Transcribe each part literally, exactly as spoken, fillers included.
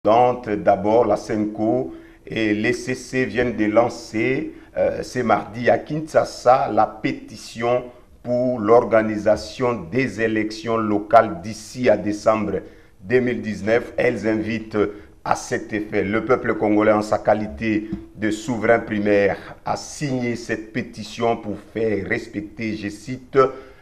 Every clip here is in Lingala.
D'abord, la Senco et les C C viennent de lancer euh, ce mardi à Kinshasa la pétition pour l'organisation des élections locales d'ici à décembre deux mille dix-neuf. Elles invitent à cet effet le peuple congolais en sa qualité de souverain primaire à signer cette pétition pour faire respecter, je cite,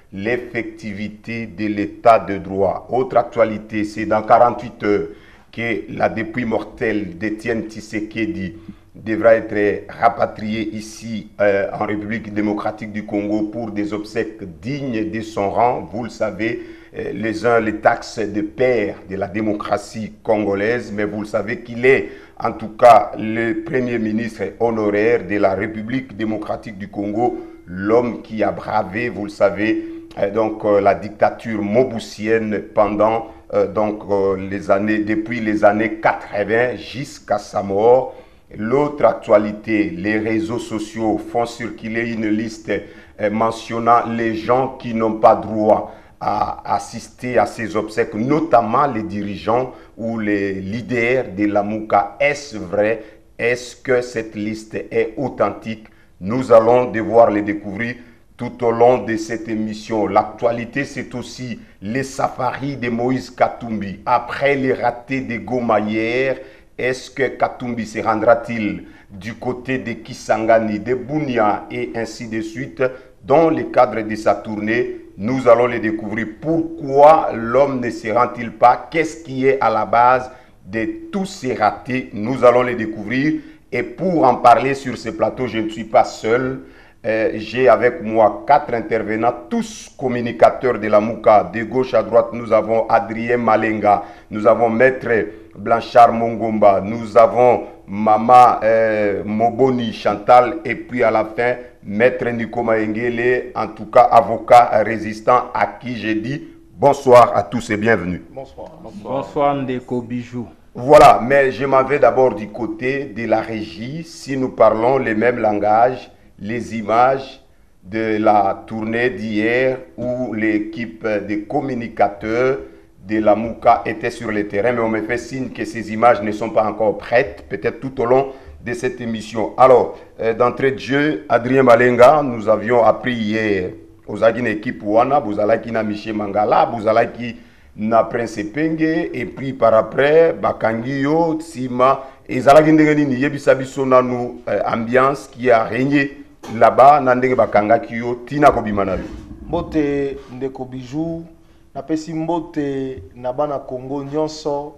l'effectivité de l'état de droit. Autre actualité, c'est dans quarante-huit heures que la dépouille mortelle d'Étienne Tshisekedi devra être rapatriée ici euh, en République démocratique du Congo pour des obsèques dignes de son rang. Vous le savez, euh, les uns les taxent de père de la démocratie congolaise, mais vous le savez qu'il est en tout cas le premier ministre honoraire de la République démocratique du Congo, l'homme qui a bravé, vous le savez, euh, donc euh, la dictature mobusienne pendant euh, donc euh, les années, depuis les années quatre-vingt jusqu'à sa mort. L'autre actualité, les réseaux sociaux font circuler une liste euh, mentionnant les gens qui n'ont pas droit à assister à ces obsèques, notamment les dirigeants ou les leaders de la Mouka. Est-ce vrai? Est-ce que cette liste est authentique? Nous allons devoir les découvrir tout au long de cette émission. L'actualité, c'est aussi les safaris de Moïse Katumbi. Après les ratés de Goma hier, est-ce que Katumbi se rendra-t-il du côté de Kisangani, de Bunia et ainsi de suite? Dans le cadre de sa tournée, nous allons les découvrir. Pourquoi l'homme ne se rend-il pas? Qu'est-ce qui est à la base de tous ces ratés? Nous allons les découvrir. Et pour en parler sur ce plateau, je ne suis pas seul. Euh, J'ai avec moi quatre intervenants, tous communicateurs de la Mouka. De gauche à droite, nous avons Adrien Malenga, nous avons Maître Blanchard Mongomba, nous avons Mama euh, Moboni Chantal, et puis à la fin, Maître Nikoma Engele, en tout cas avocat résistant, à qui j'ai dit bonsoir à tous et bienvenue. Bonsoir. Bonsoir, bonsoir Ndeko Bijou. Voilà, mais je m'en vais d'abord du côté de la régie. Si nous parlons le même langage, les images de la tournée d'hier où l'équipe de communicateurs de la Mouka était sur le terrain, mais on me fait signe que ces images ne sont pas encore prêtes, peut-être tout au long de cette émission. Alors, euh, d'entrée de jeu, Adrien Malenga, nous avions appris hier aux Agine équipe Wana, vous allez qui na Miché Mangala, vous allez qui na Prince Penge, et puis par après, Bakangiyo, Tsima, et Zalaki Ndengeni, Yebisabiso Nanu, ambiance qui a régné là-bas, Nandenge Bakanga Kiyo, Tina Kobimanabi. Mbote Ndeko Bijou, napesi mbote Nabana Congo Nyonso,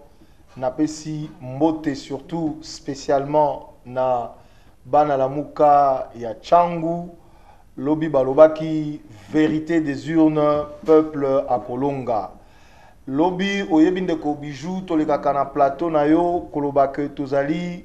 napesi mbote surtout spécialement na Bana Lamuka ya Changu, Lobi Balobaki, vérité des urnes, peuple à Kolonga. Lobi oyebi Ndeko Bijou, tolekaka na plateau na yo, kolobake tozali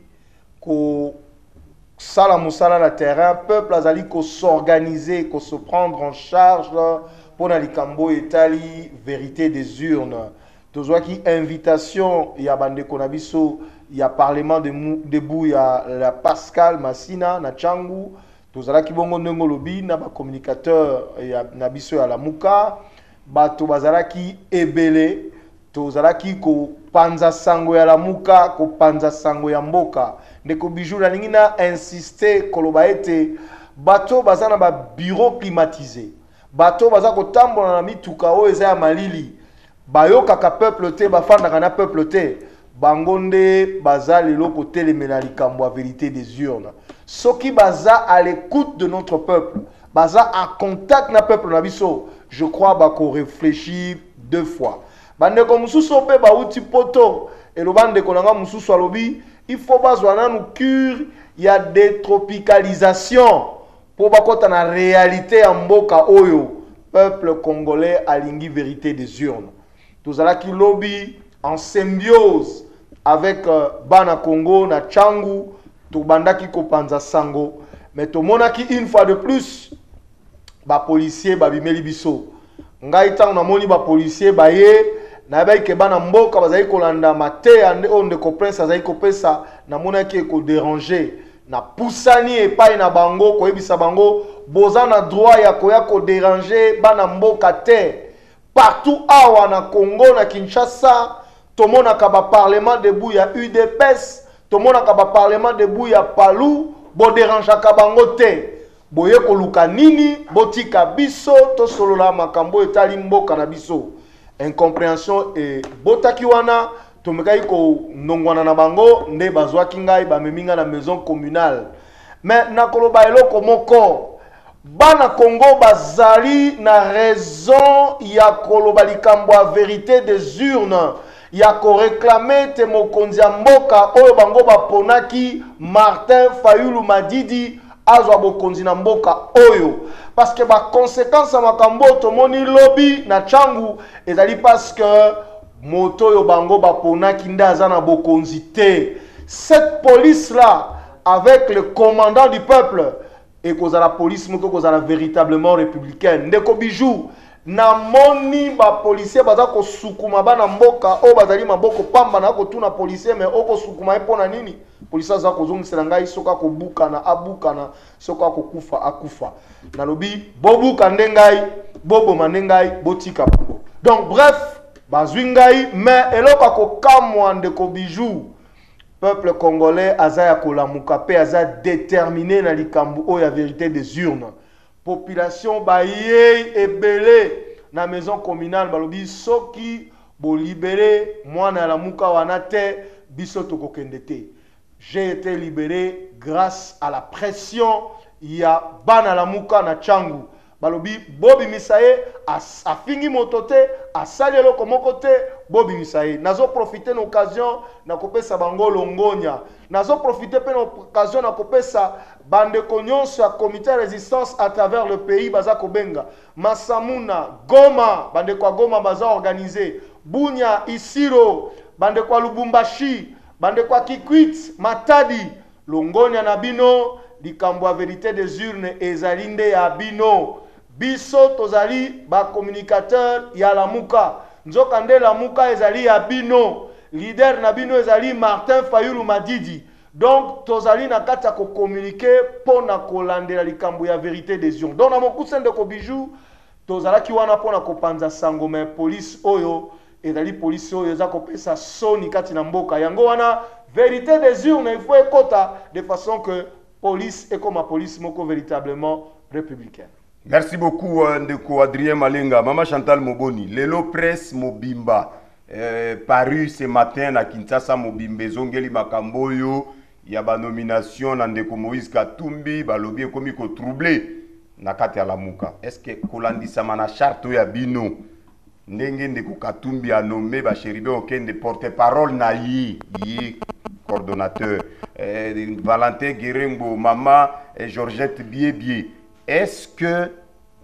ko sala musala na terrain, peuple azali ko s'organiser, ko se prendre en charge pour na likambo etali vérité des urnes. Tozwaki invitation ya bandeko na biso ya parlement de debout ya la Pascal Massina na Changu, tozalaki bongo ndenge lobi na ba communicateur ya na biso ya la Mouka, bato bazalaki ebele, tozalaki ko panza sango ya la Mouka, ko panza sango ya mboka. Ndeko Bijou na lingi na insister koloba ete bato bazana ba bureau climatisé, bato baza ko tambola na mituka o eza ya malili, bayokaka peuple te, bafandaka na peuple te, bangonde baza lelo ko telemela likambo ya vérité des urnes. Soki baza à l'écoute de notre peuple, baza en contact na peuple na biso, je crois bako réfléchir deux fois. Bandeko mususu pe ba uti poto et le bandeko nanga mususu alobi, il faut bazwa nanu cure ya détropicalisation pour bakota na réalité ya mboka oyo peuple congolais alingi vérité des urnes. Tozalaki lobby en symbiose avec euh, Bana Congo na Changu, tobandaki kopanza sango, mais tomonaki une fois de plus ba policier ba bimeli biso. Ngai tang na moni ba policier ba ye na ba ke bana mboka bazali kolanda mate ande onde ko prince azali ko pesa na monaki ko déranger na pusani epai na bango ko ebisa bango boza na droit ya ko ya ko déranger bana mboka te. Partout awa na Congo na Kinshasa tomonaka ba parlement debout ya U D P S, tomonaka ba parlement debout ya Palou, bo dérangeaka bango te. Boye koluka nini, botika biso, to solola makambo etali mboka na biso. Incompréhension et botaki wana, tomekai ko nongwana na bango, nde bazwaki ngai ba meminga na maison communale. Mais nakoloba eloko moko. Bana Congo bazali na raison ya koloba likambo ya vérité des urnes ya ko réclamer te mokonzi ya mboka oyo bango baponaki Martin Fayulu Madidi azwa bokonzi na mboka oyo parce que ba conséquence ya makambo tomoni lobby na changu ezali parce que moto oyo bango baponaki ndaza na bokonzi te. Cette police là avec le commandant du peuple et cause à la police moko cause à la véritablement républicaine ndeko bijou na moni ba policier baza ko sukuma bana mboka o bazali maboko pamba na ko tuna policier mais oko sukuma epona nini policier za ko zongisela ngai soka ko buka na abuka na soka ko kufa akufa na lobi bobuka ndengai bobo manengai botika bango. Donc bref bazwi ngai mais eloko ko kamwa ndeko bijou peuple congolais aza ya kolamuka pe aza déterminé na likambu o ya vérité des urnes. Population baye ebele na maison communale balobi soki bo libéré mwana la muka wana te biso tokokende te. J'ai été libéré grâce à la pression ya bana la muka na changu. Balobi Bobi Misaye a fingi motote a sali eloko moko te Bobi Misaye nazo profiter l'occasion na kopesa bango longonya nazo profiter pe l'occasion na kopesa bande konyonso ya comité de résistance à travers le pays baza kobenga Masamuna Goma bande kwa Goma baza organisé Bunya Isiro bande kwa Lubumbashi bande kwa Kikwit Matadi longonya na bino likambo ya vérité des urnes ezalinde ya bino biso tozali ba communicateur ya lamuka nzoka nde lamuka ezali ya bino leader na bino ezali Martin Fayulu Madidi donc tozali na kati ya ko communiquer pona kolandela likambo ya vérité des urnes donc na mokusa ndeko bijou tozalaki wana pona kopanza sango me police oyo ezali police oyo eza kopesa soni kati na mboka yango wana vérité des urnes il faut ekota de façon que police et comme la police moko véritablement républicaine. Merci beaucoup Ndeko Adrien Malenga. Maman Chantal Moboni, Lelo Presse Mobimba, euh, paru ce matin à Kinshasa Mobimbe Zongeli Makamboyo, il y a ba nomination na Ndeko Moïse Katumbi, ba lobby komi ko troublé na kati ya lamuka. Est-ce que kolandi samana charte ya bino ndenge Ndeko Katumbi a nommé ba chéribe okende porte-parole na yi yi coordonnateur euh, Valentin Guerembo, Maman et Georgette Biebie. Est-ce que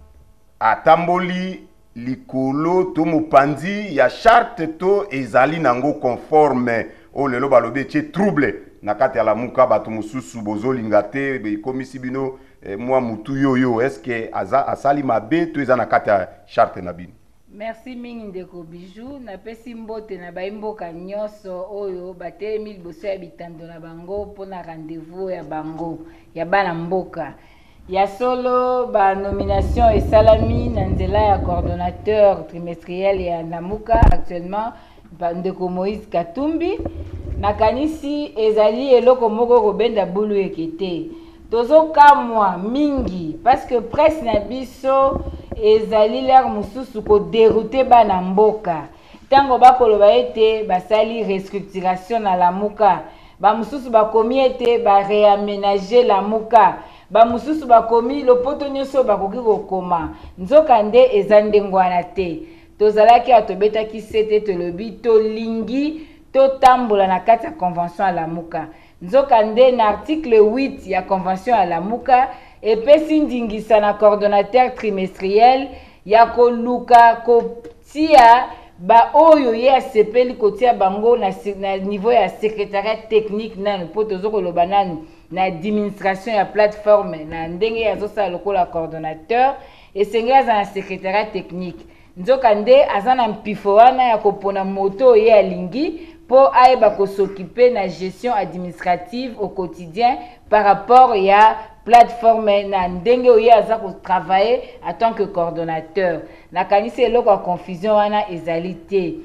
à Tamboli, Likolo, Tomopandi, ya charte to ezali nango conforme o lelo balobi tche trouble nakati ala muka bato mususu bozo lingate be komisi bino eh, moi mutu yoyo est-ce que aza asali mabe to eza nakati ya charte na bino. Merci mingi ndeko bijou na pesi mbote na baimboka nyoso oyo batelemi liboso ya bitando na bango pona rendez-vous ya bango ya bana mboka. Ya solo ba nomination et salami na nzela ya coordonnateur trimestriel ya Namuka actuellement ndeko Moïse Katumbi nakanisi ezali eloko moko kobenda bulu ekete tozo kamwa mingi parce que presse na biso ezali l'air mususu ko dérouter bana mboka tango bakoloba ete basali restructuration na Lamuka ba mususu bakomi ete ba réaménager Lamuka ba mususu bakomi lopoto nyonso bakoki kokoma nzoka nde eza ndengwana te tozalaki atobetaki sete tolobi tolingi totambola na kati ya convention ya Lamuka nzoka nde na article huit ya convention ya Lamuka epesi ndingisa na coordonnateur trimestriel ya koluka kotia ba oyo ye asepeli kotia bango na, na niveau ya secrétariat technique nanu po tozokoloba nanu na administration ya plateforme na ndenge ya zosa lokola coordonnateur esenge aza na secrétariat technique nzoka nde aza na mpifo wana ya kopona moto ye alingi po ayeba kosokipe na gestion administrative au quotidien par rapport ya plateforme na ndenge oye aza ko travailler en tant que coordonnateur na kanisi eloko ya confusion wana ezali te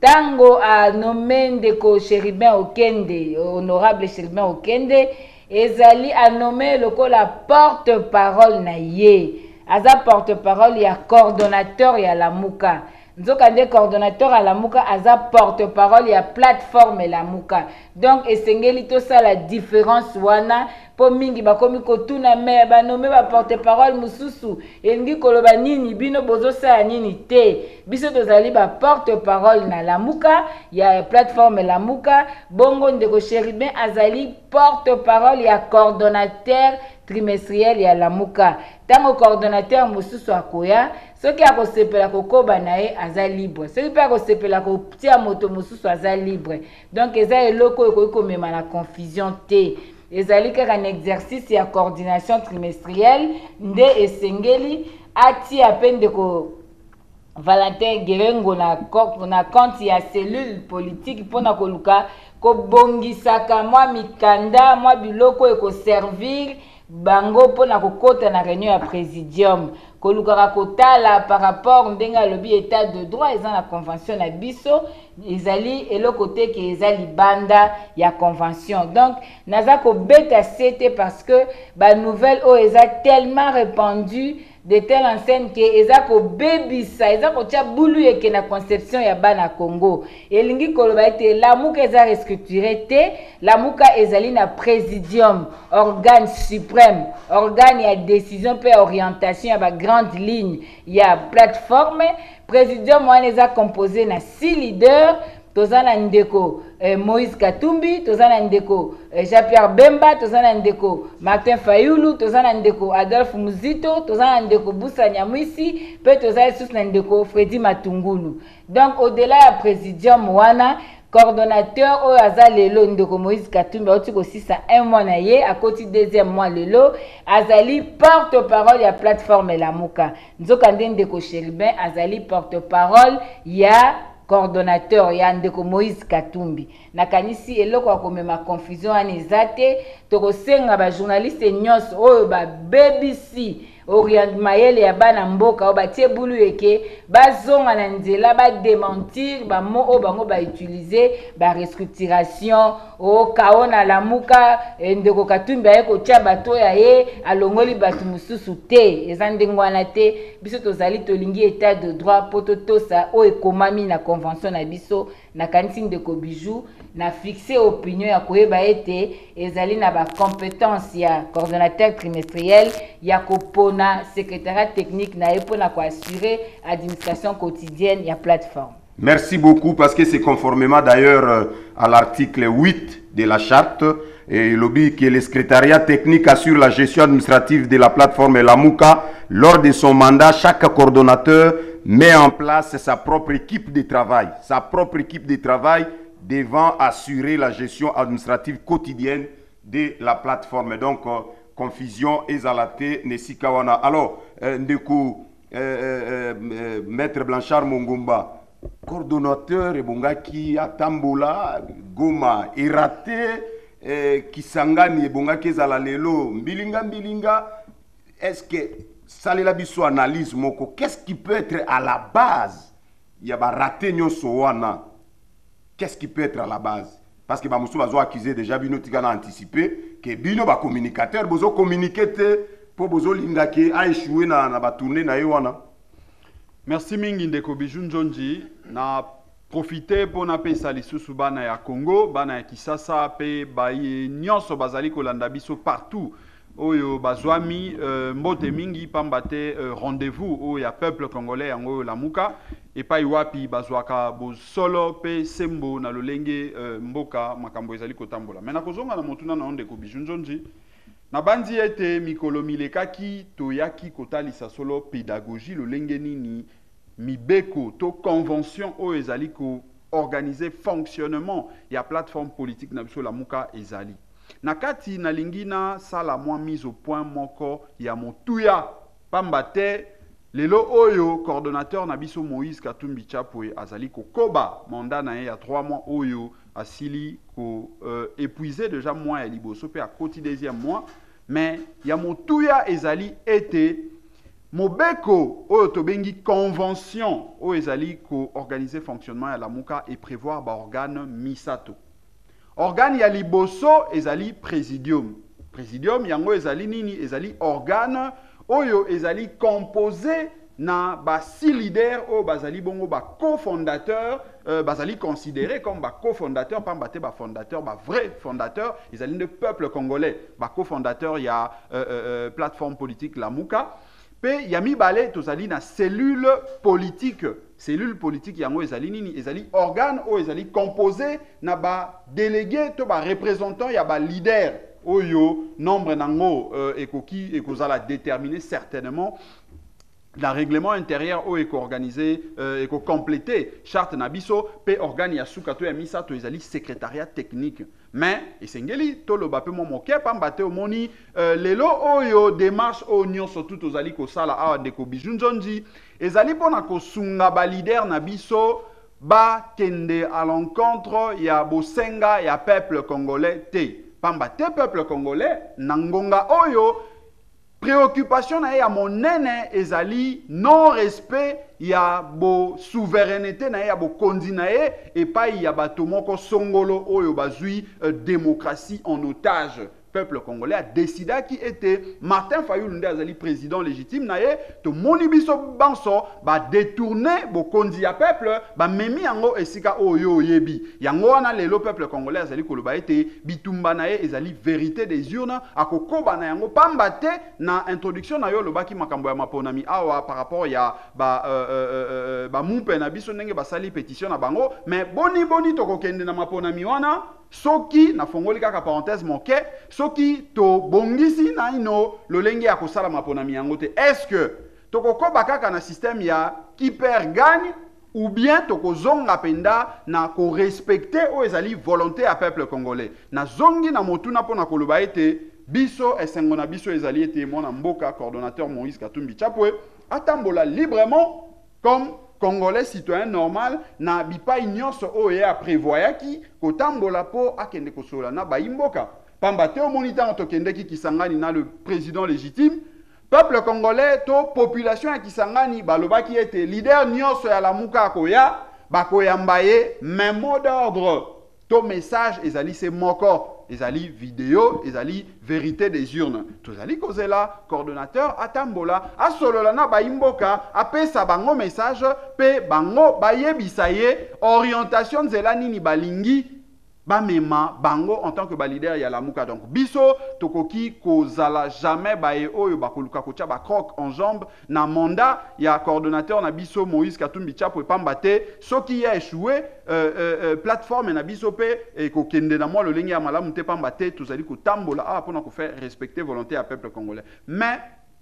tango a nommé ndeko Chéribin Okende, honorable Chéribin Okende, ezali a nommé lokola porte-parole na ye. Aza porte-parole ya coordonnateur ya Lamuka. Nzoka nde coordonnateur à Lamuka aza porte-parole ya plateforme Lamuka. Donc esengeli to ça la différence wana po mingi bakomi kotuna me ba nommé ba porte-parole mususu elingi koloba nini bino bozo sa nini te. Biso tozali ba porte-parole na Lamuka ya plateforme Lamuka. Bongo ndeko Chéribin azali porte-parole ya coordonnateur trimestriel ya Lamuka. Tango coordonnateur mususu akoya soki akosepela kokoba na ye aza libre, soki pe akosepela kotia moto mususu aza libre. Donc eza eloko ekoki komema na confusion te. Ezali kaka un exercice ya coordination trimestrielle nde esengeli ati apende ko Valentin Gerengo na na compte ya cellule politique pona koluka ko bongisaka mwa mikanda mwa biloko eko servir bango pona kokota na réunion ya présidium kolukaka kotala par rapport ndenga lobi état de droit eza na convention na biso ezali eloko te ke eza libanda ya convention. Donc naza ko beta cete parce que ba nouvelle o eza tellement répandue de telle enseigne que eza ko bebisa eza ko tia bulu eke na conception ya bana Congo elingi koloba ete Lamuka eza restructuré te. Lamuka ezali na présidium, organe suprême, organe ya décision pe orientation ya ba grande ligne ya plateforme. Présidium wana eza composé na six leaders. Tozana ndeko eh, Moïse Katumbi, tozana ndeko eh, Jean-Pierre Bemba, tozana ndeko Martin Fayulu, tozana ndeko Adolphe Muzito, tozana ndeko Busa Nyamwisi, pe tozana sus na ndeko Freddy Matungulu. Donc au-delà ya présidium wana coordonnateur oyo aza lelo ndeko Moïse Katumbi oti ko sisa un mois na ye akoti deuxième mois lelo azali porte-parole ya plateforme Lamuka. Nzoka nde ndeko Chéribin azali porte-parole ya coordonnateur ya ndeko Moïse Katumbi. Nakanisi eloko akomema confusion ane zate toko senga ba journaliste nyos oyo ba B B C Orient Mayele ya bana mboka o batie bulu eke bazonga na nzela ba démentir ba mo o bango ba utiliser ba restructuration o kaona Lamuka ndeko Katumbi ayeko tia bato ya ye alongoli batu mususu te ezande ngwana te biso tozali tolingi état de droit poto tosa o ekomami na convention na biso na kanisi ndeko Bijou na fixer opinion ya koyeba ete ezali na ba compétence ya coordonnateur trimestriel ya kopona secrétariat technique na epona ko assurer administration quotidienne ya plateforme. Merci beaucoup parce que c'est conformément d'ailleurs à l'article huit de la charte et lobby que le secrétariat technique assure la gestion administrative de la plateforme Lamuka. Lors de son mandat, chaque coordonnateur met en place sa propre équipe de travail, sa propre équipe de travail devant assurer la gestion administrative quotidienne de la plateforme. Donc, euh, confusion ezalate nesikawana. Alors, euh, ndeku euh, euh, euh, Maître Blanchard Mongomba, coordonnateur ebongaki atambola Goma erate eh, Kisangani ebongaki ezala lelo mbilinga mbilinga. Est-ce que salela biso analyse moko, qu'est-ce qui peut être à la base ya ba raté nyonso wana? Qu'est-ce qui peut être à la base? Parce que bamusu bazo accusé déjà bino tika anticipé que bino ba communicateur bozo communiquer te po bozo lingaki a échoué na na ba tourner na yowana. Merci mingi ndeko Bijou Njonji na profiter pour na pesa lisusu bana ya Congo bana ya Kisasa pe baye nyonso bazali kolanda biso partout oyo bazwami euh, mbote mingi pambate euh, rendez-vous oyo ya peuple congolais yango Lamuka epai wapi bazwaka bosolo pe sembo na lolenge euh, mboka makambo ezali kotambola. Mais na kozonga na motuna na ndeko Bijou Njonji na bandi ete mikolo milekaki toyaki kotalisa solo pédagogie lolenge nini mibeko to convention oyo ezali ko organiser fonctionnement ya plateforme politique na biso Lamuka ezali. Nakati na lingina sala mwa mise au point moko ya motuya pambate lelo oyo coordonnateur na biso Moïse Katumbi Chapwe azali kokoba mandat na ye ya trois mois oyo asili ko euh, épuisé déjà mois ya liboso pe à côté deuxième mois mais ya motuya ezali été Mobeko oyo tobengi convention oyo ezali ko organiser fonctionnement ya lamuka et prévoir ba organe misato. Organe ya liboso ezali présidium. Présidium yango ezali nini? Ezali organe oyo ezali composé na ba six leaders oyo bazali bongo ba cofondateur, euh, bazali considéré comme ba cofondateur, pas mbate ba fondateur, ba vrai fondateur, ezali de peuple congolais. Ba cofondateur ya euh, euh, plateforme politique Lamuka. Pe yami balé tozali na cellule politique. Cellule politique yango ezali nini? Ezali organe oyo ezali composé na ba délégué to ba représentant ya ba leader oyo nombre nango euh, ekoki ekozala déterminer certainement la règlement intérieur oyo eko-organisé, euh, eko-complété, charte nabiso, pe organe ya sukato ya misato ezali secrétariat technique. Mais, esengeli, tolo bape mo moke, pambate omoni, euh, lelo oyo démarche oyo nyonso tout ozali kosala awa ndeko bijunjonji, ezali pona kosunga ba leader nabiso, ba kende à l'encontre ya bosenga ya peuple congolais te. Pambate peuple congolais, nangonga oyo, préoccupation na ya monene ezali non respect ya bo souveraineté na ya bo kondi na ye et pas ya bato moko songolo oyo bazui euh, démocratie en otage. Peuple congolais a décidé qui était Martin Fayulu nde azali président légitime na ye to moni biso banso ba détourner bo kondi ya peuple ba memi yango esika oyo yebi yango wana lelo peuple congolais azali koloba ete bitumba na ye ezali vérité des urnes akokoba na yango pamba te na introduction na yo lobaki makambo ya maponami awa par rapport ya ba euh, euh, euh, ba mumpe na biso ndenge basali pétition na bango mais boni boni tokokende na maponami wana soki na fongoli kaka parenthèse moke soki to bongisi na ino lolenge ya kosala maponami yango te est-ce que tokokoba kaka na système ya qui perd gagne ou bien tokozonga penda na ko respecter o ezali volonté ya peuple congolais na zongi na motuna pona koloba ete biso esengo na biso ezali ete mona mboka coordonnateur Moïse Katumbi Chapwe atambola librement comme Congolais citoyen normal na bipai nyonso oyo a prévoyaki kotambola po akende kosola na baimboka pamba te omoni ntango tokendeki Kisangani na le président légitime peuple congolais to population ya Kisangani balobaki ete leader nyonso ya lamuka akoya bakoyamba ye même mot d'ordre to message ezali se moko ezali vidéo ezali vérité des urnes tozali kozela coordonnateur atambola asolola na baimboka apesa bango message pe bango bayebisa ye orientation nzela nini balingi bamema bango en tant que ba leader ya lamuka donc biso tokoki kozala jamais baye oyo bakoluka kotia ba croc en jambe na mandat ya coordonnateur na biso Moïse Katumbi Chapwe pamba te soki ya échoué euh, euh, plateforme na biso pe e kokende na moi le lenge ya malamu te pamba te tozali kotambola a pona ko faire respecter volonté ya peuple congolais mais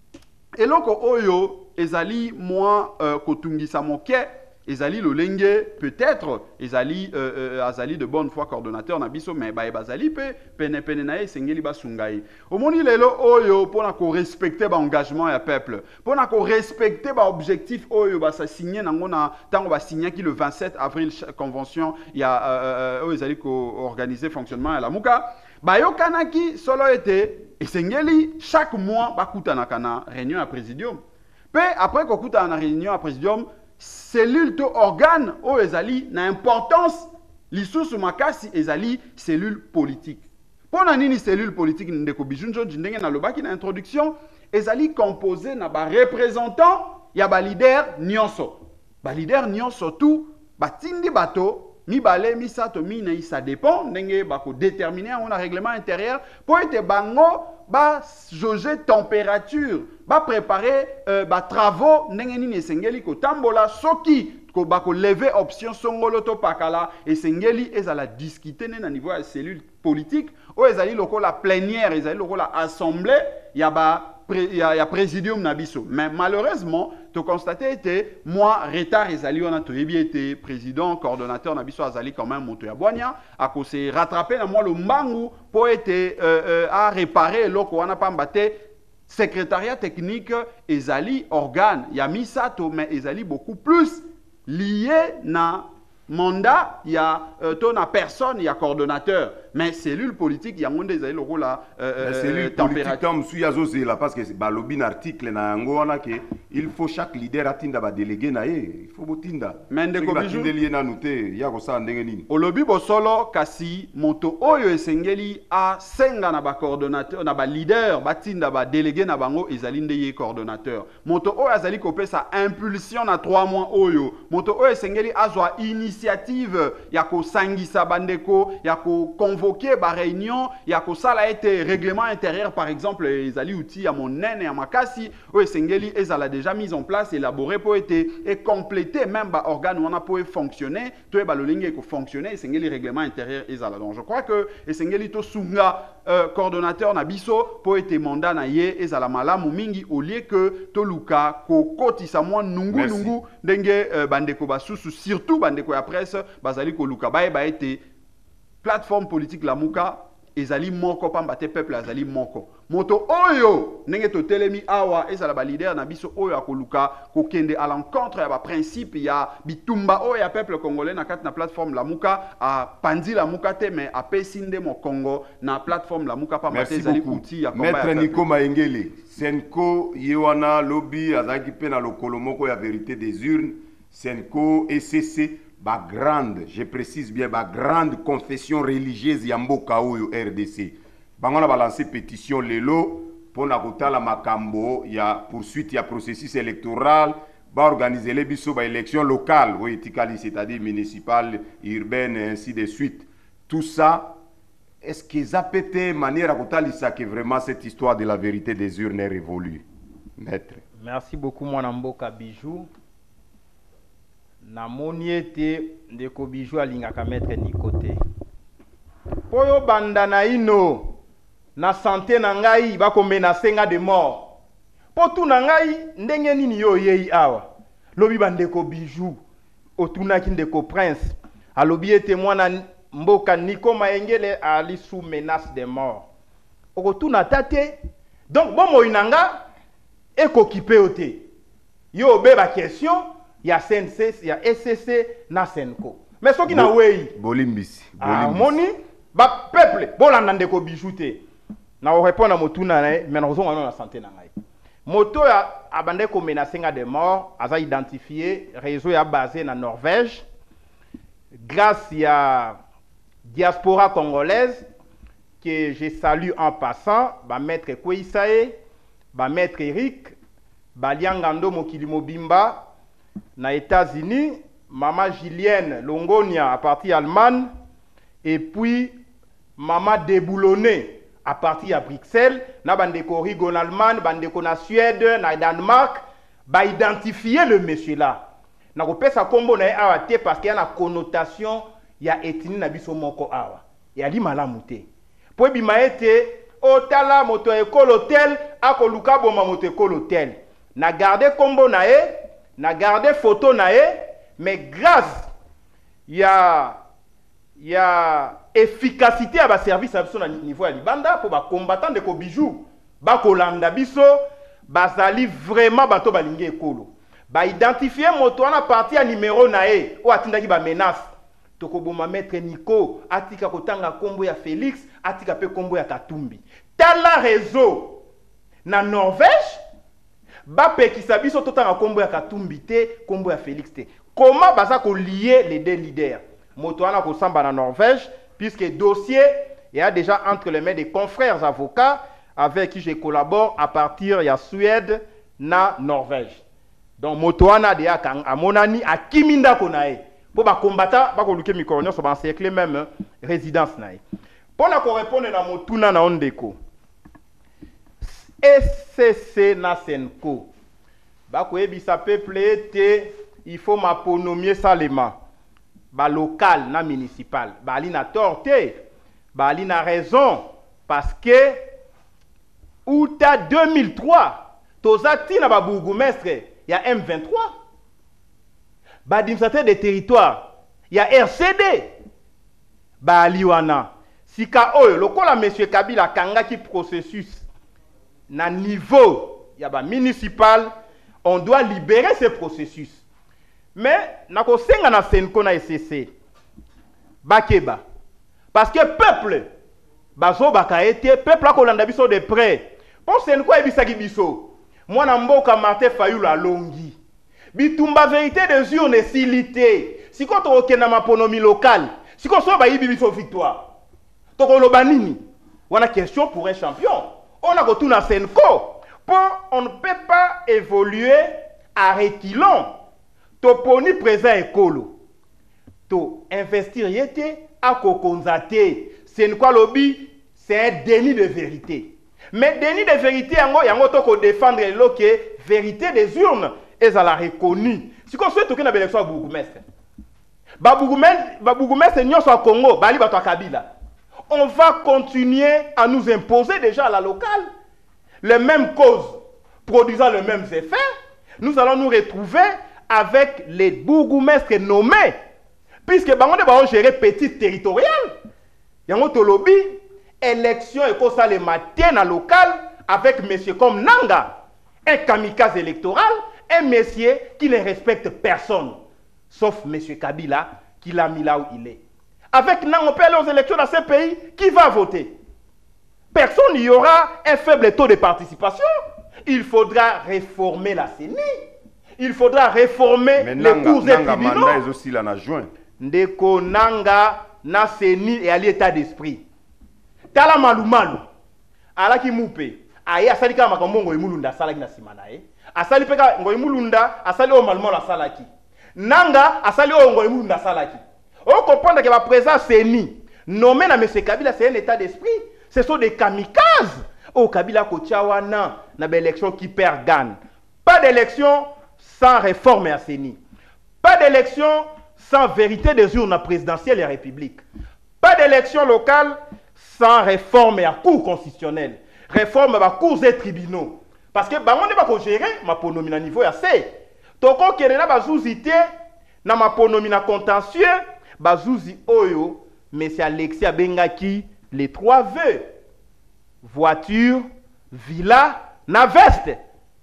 eloko oyo ezali moi euh, kotungisa moke ezali lolenge peut-être ezali euh, euh, azali de bonne foi coordonnateur na biso mais ba bazali pe pene pene na esengeli basungai omoni lelo oyo pona ko respecter ba engagement ya peuple pona ko respecter ba objectif oyo ba sa signer nango na tango ba signer ki le vingt-sept avril convention ya euh, euh, ezali ko organiser fonctionnement ya lamuka ba yokanaki solo ete esengeli chaque mois bakutana kana réunion ya présidium pe après ko kutana na réunion ya présidium cellule to organe o ezali na importance lisusu makasi ezali cellule politique pona nini cellule politique ndeko bijunjo ndenge na lobaki na introduction ezali composé na ba représentant ya ba leader nyonso ba leader nyonso tout batindi bato mibale misato mina ça dépend ndenge bako déterminer on a règlement intérieur po ete bango ba jauger température ba préparer euh, ba travaux ndenge nini esengeli ko tambola soki ko bako lever option songolo to pakala esengeli ezala discuter na niveau ya cellule politique o ezali lokola plénière ezali lokola assemblée ya ba il y a présidium nabiso mais malheureusement tu constates que moi retard ezali on a tout été président coordonnateur nabiso azali quand même monto ya boania a ko se rattraper na moi le mbangu pour être euh, euh, à réparer loko wana pambate secrétariat technique ezali organe ya misato mais ezali beaucoup plus lié na mandat, il y a euh, ton personne, il y a coordonnateur. mais cellule politique yango nde ezali lokola euh, cellule politique comme suya zozela parce que balobi na article na yango wana ke il faut chaque leader atinda ba délégué na ye il faut botinda mais ndeko bijou batindeli na nute ya ko sa ndenge nini olobi bosolo kasi moto oyo esengeli a senga na ba coordonnateur na ba leader batinda ba délégué na bango ezali nde ye coordonnateur moto oyo azali kopesa impulsion na trois mois oyo moto oyo esengeli azwa initiative ya kosangisa bandeko ya ko convoquer ba réunion ya ko sala ete règlement intérieur par exemple ezali outil ya monene ya makasi oyo esengeli ezala déjà mise en place élaboré pour été et complété même ba organe wana pour fonctionner to ba lolingi ko fonctionner esengeli règlement intérieur ezala donc je crois que esengeli to sunga euh, coordonnateur na biso pour été mandat na ye ezala malamu mingi au lieu que to luka ko kotisa mwa nungu Merci. Nungu ndenge euh, bandeko basusu surtout bandeko ya presse bazali ko luka ba ba été plateforme politique Lamuka ezali moko pamba te peuple azali moko moto oyo ndenge to telemi awa ezala ba leader na biso oyo akoluka kokende à l'encontre ya ba principe ya bitumba oyo ya peuple congolais na kati na plateforme Lamuka a pandi Lamuka te mais a pesinde mo Congo na plateforme Lamuka pamba te ezali outil ya combat Maître Nico Maengele Senko yewana lobby azaki pe na lokolo moko ya vérité des urnes Senko E C C ba grande, je précise bien, ba grande confession religieuse Yamboka oyo R D C. Bango ba lancé pétition lelo pour na kotala makambo ya poursuite ya processus électoral, ba organiser les biso ba élection locale, oui, tikali c'est-à-dire municipale, urbaine et ainsi de suite. Tout ça, est-ce que ça peut être manière à kotalisa que vraiment cette histoire de la vérité des urnes est révolue, maître? Merci beaucoup mon Mboka Bijou. Na moniete ndeko Bijou alingaka maître Nikote. Poyo banda na ino na santé na ngai bako menacer nga de mort. Po tu na ngai ndenge nini yo yei awa. Lobi bandeko Bijou otunaki ndeko Prince. Alobi ete mwana Mboka Nico Maengele ali sous menace de mort. Okotuna tate. Donc bon mo inanga ekokipe ote. Yo beba question il y a C N C, il y a S C C, na Senko. Mais ce qui na wei. Bolimbisi. Ah, moni, ba peuple, bolanda ndeko bijouté. Na o répondre à motuna na, mais na ozonga na santé na ngai. Moto ya abande ko menacer nga de mort, aza identifié, réseau ya basé na Norvège. Grâce à diaspora congolaise que je salue en passant, ba maître Kouissae, ba maître Eric, ba Liangando Mokili Mobimba na États-Unis, maman Julienne Longonia à partir Allemagne, et puis maman Déboulonné à partir à Bruxelles, na bandeko Rigo en Allemagne, bandeko na Suède, na Danemark, ba identifier le monsieur là. Na ko pesa kombo na awa te parce qu'il y a une connotation ya ethnie na biso moko awa. Ya li malamu te. Po bima ete otala moto ekol hotel akoluka boma moto ekol hotel. Na garder kombo na e na garder photo na ye, mais grâce ya ya efficacité à ba service à son niveau à libanda pour ba combattant de ko bijou ba kolanda biso bazali vraiment bato balingi ekolo ba identifier moto na parti à numéro na ye o atindaki ba menace to ko boma maître Nico atika kotanga kombo ya Félix atika pe kombo ya Katumbi tala réseau na Norvège Bape qui s'habille sur tout en combo ya Katumbi te, combo ya Félix te. Comment baza ko lier les deux leaders? Motoana ko samba na Norvège, puisque dossier il y a déjà entre les mains des confrères avocats avec qui je collabore à partir de la Suède na Norvège. Donc motoana de ya à monani à kiminda konae. Pour ba combattant ba ko luke mikornyo so ba encercler même résidence nae. Pour na ko répondre na motuna na ondeko. S C C na Senko. Ba ko ebisa peuple te, il faut m'aponomier salema. Ba local na municipal. Ba ali na torte. Ba ali na raison parce que août deux mille trois, tozati na ba bourgmestre, il y a M vingt-trois. Ba administrateur des territoires, il y a R C D. Ba ali wana. Sika oyo lokola monsieur Kabila kangaki processus na niveau ya ba municipal, on doit libérer ce processus. Mais na ko senga na Senko na S C C bakeba parce que peuple bazo baka été peuple a kolanda biso de près pour c'est quoi ebisaki biso mwana mboka Martin Fayulu alongi bitumba vérité des urnes silité siko to okenda maponomi local siko so ba yibi biso victoire to koloba nini wana question pour un champion on a retourné Senko pour on ne peut pas évoluer à reculons to poni présent écolo to investir yete à kokonzate c'est quoi lobby c'est un déni de vérité mais déni de vérité yango yango to ko défendre lo que vérité des urnes est à la reconnue si qu'on souhaite que na élection à bourgmestre ba bourgmestre ba bourgmestre nyonso à Congo bali bato Kabila on va continuer à nous imposer déjà à la locale les mêmes causes produisant les mêmes effets nous allons nous retrouver avec les bourgmestres nommés puisque bango de ba gérer petite territoriale yango to lobby élection et ça le matin à local avec monsieur comme Nanga un kamikaze électoral un monsieur qui ne respecte personne sauf monsieur Kabila qui l'a mis là où il est avec Nanga on peut aller aux élections dans ce pays qui va voter personne il y aura un faible taux de participation il faudra réformer la C E N I il faudra réformer mais les Nanga, cours et Nanga tribunaux mandat est aussi là na juin ndeko Nanga na C E N I et à l'état d'esprit tala malu malu alaki mupe aye asali kama makambo imulunda asalaki na simana e asali peka ngo imulunda asali o malu malu asalaki Nanga asali o ngo imulunda asalaki o comprendre que la présence C E N I nommé na monsieur Kabila c'est un état d'esprit ce sont des kamikazes au Kabila kochawana na ba élection qui perd gagne pas d'élection sans réforme à C E N I pas d'élection sans vérité des urnes présidentielles et république pas d'élection locale sans réforme à cour constitutionnelle, réforme à cours et tribunaux. Parce que bah on ne va pas gérer ma ponomie à niveau assez. Toko kenena bazuzité na ma ponomie na contentieux bazuzi oyo monsieur Alexis Abengaki les trois vœux voiture, villa, na veste.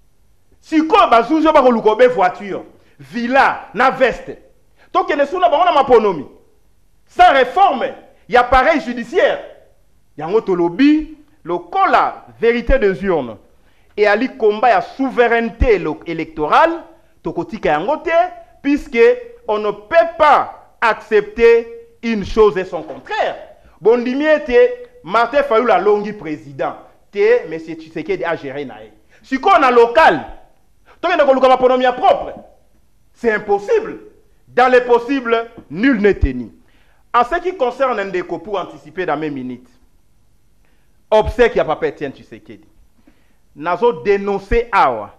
Si ko bazuzi ba ko lukobe voiture, villa, na veste. Donc ne suna ba on ma ponomie. Sans réforme, il y a appareil judiciaire. Yango to lobby le la vérité des urnes et ali combat ya souveraineté électorale to kotika yango te puisque on ne peut pas accepter une chose et son contraire bondimi était Martin Fayulu longi président te monsieur Tshisekedi a géré nae si qu'on a local to kende ko luka maponomi propre c'est impossible dans les possibles nul n'est tenu en ce qui concerne Ndeko pour anticiper dans mes minutes obsèque ya papa Etienne Tshisekedi nazo dénoncer awa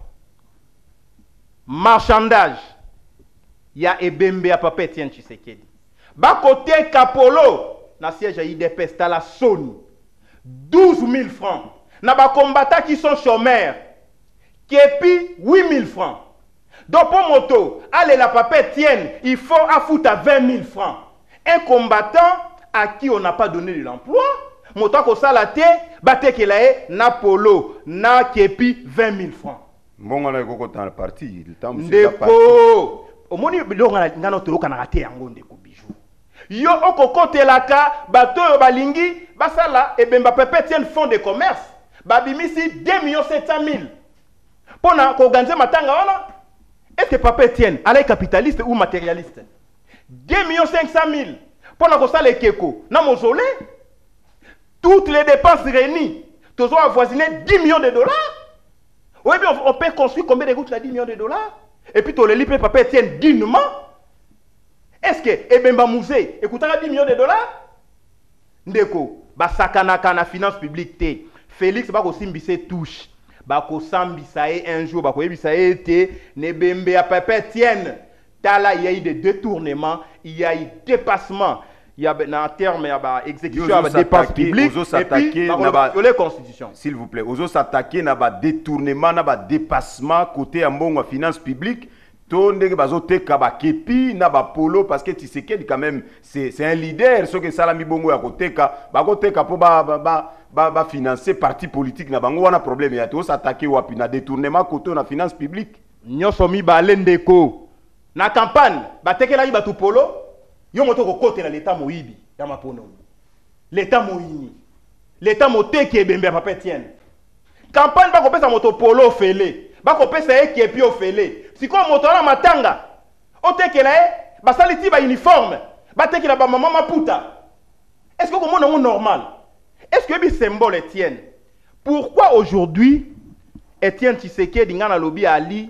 marchandage ya ebembe ya papa Etienne Tshisekedi ba côté Kapolo na siège ya I D P S ta la Sony douze mille francs na ba combattants qui sont chômeurs kepi huit mille francs donc pour moto allez la papa Etienne il faut affouter à vingt mille francs un combattant à qui on n'a pas donné de l'emploi moto ko salate batekela e na polo na kepi vingt mille francs mbongo na koko dans le parti il temps ndeko omoni bilonga ngana toloka na rate yango ndeko bijou yo okokotelaka bato yo balingi basala ebemba pepe tienne fonds de commerce babimisi deux millions sept cent mille pona ko organiser matanga wana est-ce que papa Etienne allait capitaliste ou matérialiste deux millions cinq cent mille pona ko sala ekeko na mozolé toutes les dépenses réunies, tous ont avoisiné dix millions de dollars. Oui, mais on, on peut construire combien de routes là, dix millions de dollars? Et puis, tous les livres, papa tiennent dignement. Est-ce que Ebemba Musée, écoutez, dix millions de dollars? Ndeko, basakana kana finance publique te. Félix bako simbise touche. Bako sambisae un jour, bako ebisae te. Nebembe a papa tienne. Tala, il y a eu des détournements, il y a eu dépassement. Il y a un terme, il y a exécution, il y a dépenses publiques, et puis, la constitution. S'il vous plaît, aux s'attaquer, n'a pas détournement, n'a pas dépassement côté en bon finance publique. Tonde bazote kabakepi na ba polo parce que Tshisekedi quand même c'est un leader ce que Salami Bongo ya côté ka ba côté ka pour ba ba ba ba financer parti politique na bango wana problème ya to s'attaquer wapi na détournement côté na finance publique. Nyoso mi ba lendeko na campagne ba tekela yi ba tu polo. Yo moto ko kote na l'état moyibi ya mapono l'état moini l'état moteki ebembe ya papa Etienne campagne bakopesa moto polo ofele bakopesa ekepi ofele sikoyo moto wana matanga otekela ye basali ti ba uniforme batekela ba mama maputa. Est-ce que comment on normal? Est-ce que bi symbole Etienne? Pourquoi aujourd'hui Etienne Tshisekedi ngana lobi ali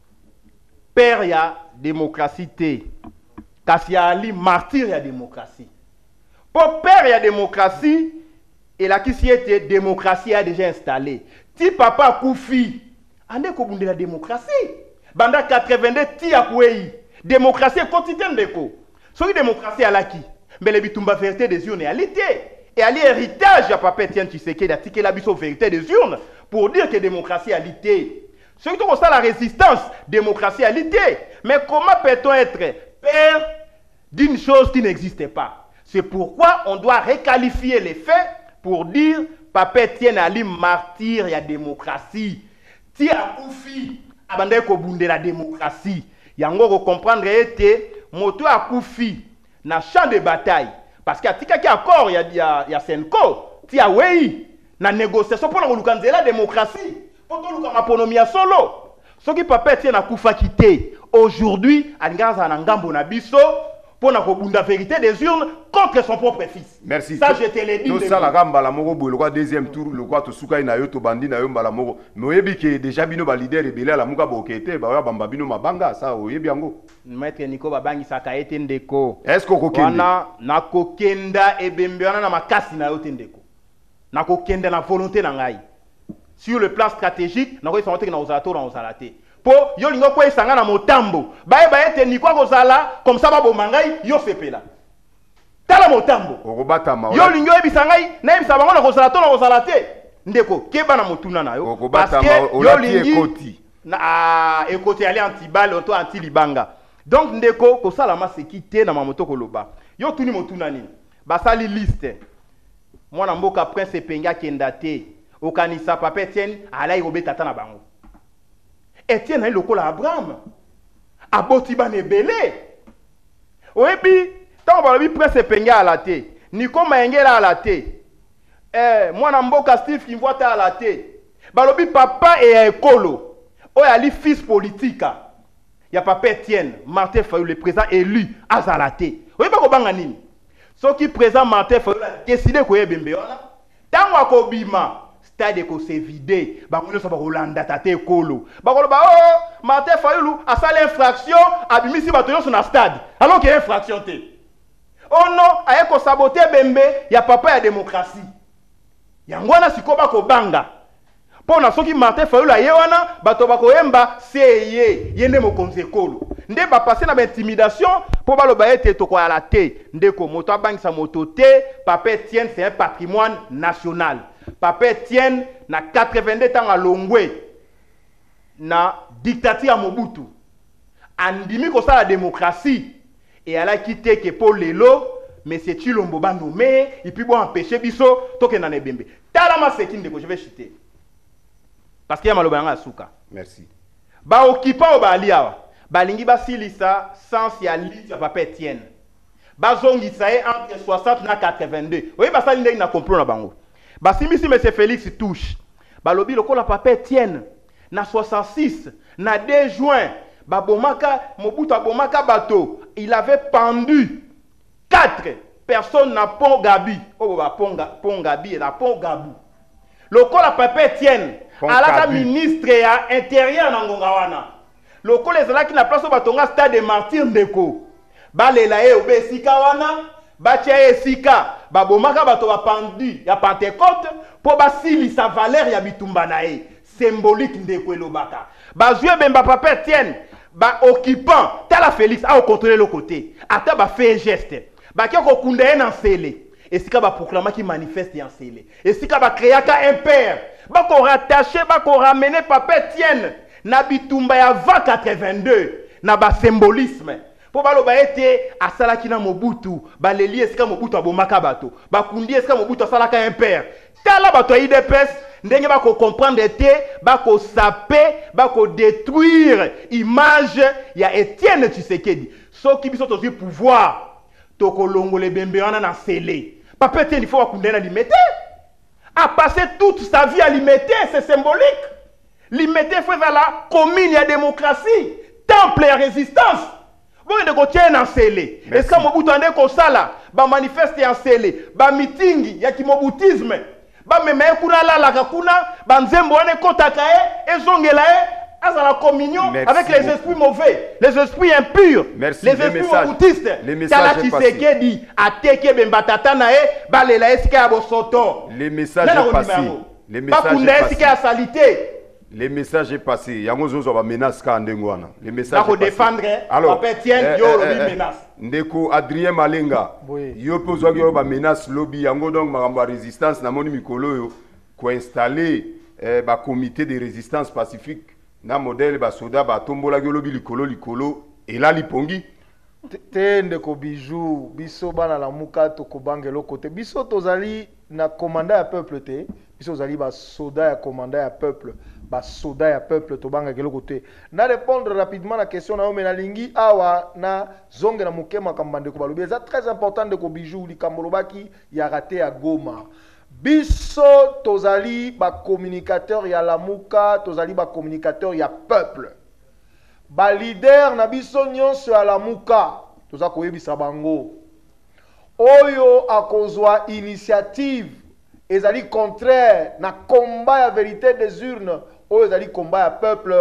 père ya démocratie té kasi ali martyr ya démocratie. Pour père ya démocratie et la qui si était démocratie a déjà installé. Ti papa Koufi ande ko bunde la démocratie. Banda quatre-vingt-deux ti akwei démocratie quotidienne ndeko. Soki démocratie alaki mais les bitumba vérité des urnes et alité et ali héritage ya papa Etienne Tshisekedi a tiké la biso vérité des urnes pour dire que démocratie alité. Ceux qui ont la résistance démocratie alité. Mais comment peut-on être père d'une chose qui n'existait pas? C'est pourquoi on doit requalifier les faits pour dire papa Etienne ali martyr ya démocratie. Ti akufi abandé ko bunde la démocratie. Yango ko comprendre été moto akufi na champ de bataille parce que atika ki accord ya ya ya Senko ti awei na négociation pour la la démocratie pour que luka maponomi ya solo soki papa Etienne akufa kité aujourd'hui alingaza na ngambo na biso pour na kobunda vérité des urnes contre son propre fils. Merci. Ça je te l'ai dit. Tout ça la gamba la moko boy le quoi deuxième tour le quoi to suka ina yo to bandi na yo mbala moko. Mais oyebi ke déjà bino ba leader rebelle la muka bokete ba ya bamba bino mabanga ça oyebi yango. Maître Nico babangi saka ete ndeko. Est-ce que kokende? Wana na kokenda ebembe wana na makasi na yo tendeko. Na kokenda na volonté na ngai. Sur le plan stratégique, na ko isonte na ozato na ozalate. Po yo lingo ko esanga na motambo. Bae ba ete Nico kozala comme ça ba bomangai yo sepela. Tala motambo. Okobata ma. Yo lingo ebisa ngai na ebisa bango na kozalato na ozalate. Ndeko keba na motuna na yo. Okobata ma yo lingi na ah ekoti ali antibale to anti libanga. Donc ndeko ko sala ma sekité na mamoto koloba. Yo tuni motuna nini? Basali liste. Mwana mboka prince penga kendate. Okanisa papa Etienne alai obeta tata na bango. Etienne a lokola Abraham. Aboti ba nebele. Oyebi, tant ba lobi prince penga ala te. Niko maengela ala te. Eh mwana mboka Steve Kimvota ala te. Balobi papa et ekolo. Oya ali fils politique. Ya papa Etienne, Martin Fayulu le président élu azalate. Oyebi ko banga nini? Soki président Martin Fayulu a décidé ko yebembe wana. Tango akobima stade ko se vide bango so ba Rolanda tate ekolo bakolo ba oh Martin Fayulu a sali infraction abimisi bato yo na stade alors qu'il y a infraction te oh non aye ko saboter bembe ya papa ya démocratie yango wana sikoba ko banga pona soki Martin Fayulu aye wana bato bako yemba seye yende mokonzi ekolo nde ba passer na ba intimidation po baloba ete to ko ala te ndeko moto abangisa moto te papa Etienne c'est un patrimoine national. Papa Etienne na quatre-vingt-deux ans à Longwe na dictature à Mobutu andimi ko ça la démocratie et elle a quitté que pour lelo mais c'est Chilombo ba nommé et puis bon empêcher biso to ke na nebembe tala ma sekinde ko je vais chuter parce qu'il y a maloba nga suka. Merci. Ba occupant ba aliawa ba lingi ba silisa sans ya lit ya papa Etienne ba zongi ça est entre soixante na quatre-vingt-deux oui ba ça lingi na comprendre na bango. Basimisi monsieur Félix touche. Balobi lokola papa Etienne na soixante-six na deux juin babomaka Mobutu abomaka bato il avait pendu quatre personnes na pont Gabi oh ba pont pont Gabi et na pont Gabu lokola papa Etienne alaka ministre ya intérieur na ngonga wana lokola ezalaki na place batonga stade de Martyr ndeko balela e obesika wana batia esika babomaka bato bapandu ya Pentecôte po basili sa valeur ya bitumba na e symbolique ndeko elobaka bazue bemba papa Etienne ba occupant tala Félix a contrôler le côté ata ba fait geste ba ki ko kunda en ensele esika ba proclamer qui manifeste en ensele esika ba créer ka impère ba ko rattacher ba ko ramener papa Etienne na bitumba ya vingt quatre-vingt-deux na ba symbolisme po baloba ete asalaki na Mobutu baleli esika Mobutu abomaka bato bakundi esika Mobutu asalaka impère tala bato I D P S ndenge bako comprendre te bako saper bako détruire image ya Etienne Tshisekedi soki biso tozwi pouvoir tokolongole bembe wana na sele Papa Etienne, il faut à Limete. A passé toute sa vie à Limete, c'est symbolique. Limete fait à la commune, il y a démocratie, temple et résistance. Bon, il y a des gens en scellé. Est-ce que Mobutu en est comme ça là? Ba manifeste en scellé. Ba meeting, il y a qui moboutisme. Ba meme kuna la la kakuna, ba nzembo ane kotakae, et zongelae, à la communion merci avec les esprits beaucoup. Mauvais, les esprits impurs, merci, les esprits moboutistes. Les messages est passé. Dit, ateke bembatata nae, balela eske abosoto. Les messages est passé. Les messages est passé. Les messages est passé. Yango zozo ba menace ka ndengwana. Les messages est passé. Défendre. Alors, Papa Etienne, yo lobi menace. Ndeko Adrien Malenga. Yo pozo yo ba menace lobby yango donc makambo résistance na moni mikolo yo ko installer ba comité de résistance pacifique na modèle ba soda ba tombola yo lobby likolo likolo et là lipongi. Te ndeko bijou biso bana la muka to ko bangelo côté biso tozali na commandant ya peuple te biso tozali ba soda ya commandant ya peuple. Ba soda ya peuple to banga kelo côté na répondre rapidement la question na omena lingi awa na zonge na mukema kambande ko balobi c'est très important de ko bijou li kambolobaki ya raté ya Goma biso tozali ba communicateur ya lamuka tozali ba communicateur ya peuple ba leader na biso nyonso ya lamuka toza koyebisa bango oyo akozwa initiative ezali contraire na combat ya vérité des urnes oyo ezali combat ya peuple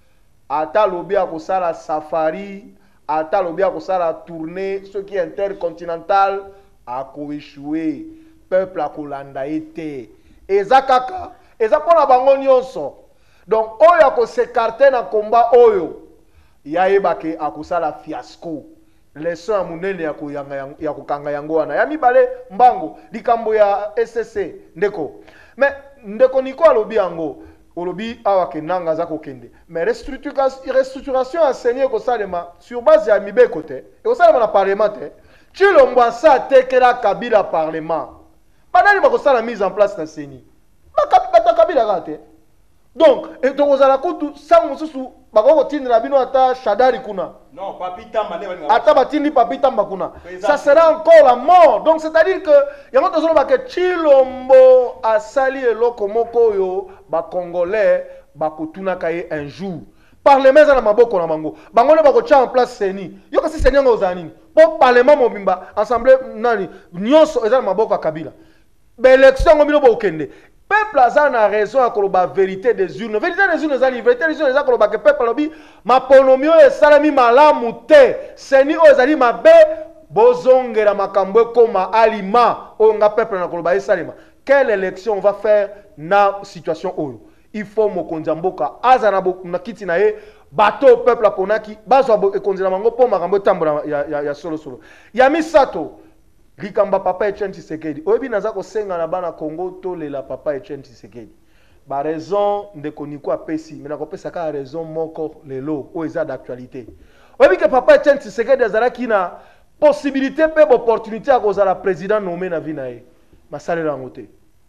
ata lobi akosala safari ata lobi akosala tournée ce qui est intercontinental akoéchouer peuple akolanda ete eza kaka eza pona bango nyonso donc oyo akosekarte na combat oyo yayebake akosala fiasco leçon ya munene ya koyanga ya kokanga yango wana ya mibale mbango likambo ya S C C ndeko mais ndeko niko alobi yango olobi awa ke nanga za kokende mais restructuration restructuration enseigné ko salema sur base ya mibeko te e ko salema na parlement te Chilombo asa tekela Kabila parlement badali ba ko sala mise en place na seni ba Kabila gate donc et to kozala kutu sango mususu bakoko tindela bino ata Shadari kuna non papita mane ata batindi papita mbakuna ça sera encore la mort donc c'est à dire que yango tozolo ba ke Chilombo asali eloko moko yo ba congolais ba kotuna kaye un jour parlement za na maboko na bango bango ne ba ko tia en place seni yo kasi seni ngo zanini po parlement mobimba assemblée nani nyonso eza na maboko ya Kabila ba élection ngo bino bo okende peuple a na raison à koloba vérité des urnes. Vérité des urnes, la vérité des urnes, c'est koloba que peuple lobi ma ponomio et salami malamu te. Seni o ezali mabe bozongera makambo koma alima o nga peuple na koloba esalima. Quelle élection on va faire na situation oyo? Il faut mokonza mboka azana na kiti na ye bato peuple aponaki bazwa ekonzela mango po makambo tambola ya, ya, ya solo solo. Ya misato Likamba papa Etienne Tshisekedi. Oyebi naza ko senga na bana Congo to lela papa Etienne Tshisekedi. Ba raison de koniko apesi, mais na ko pesa ka raison moko lelo o eza d'actualité. Oyebi que papa Etienne Tshisekedi azalaki na possibilité pe opportunité à kozala président nommé na vinae. Masalela ngote.